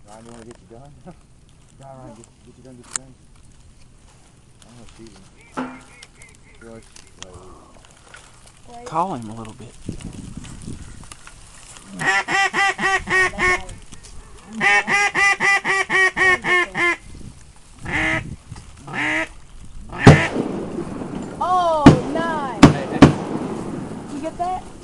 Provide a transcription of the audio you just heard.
Ryan, you want to get your gun? Ryan, get your gun, get your gun. I'm going to shoot him. Rush, Call him a little bit. Oh, nice! You get that?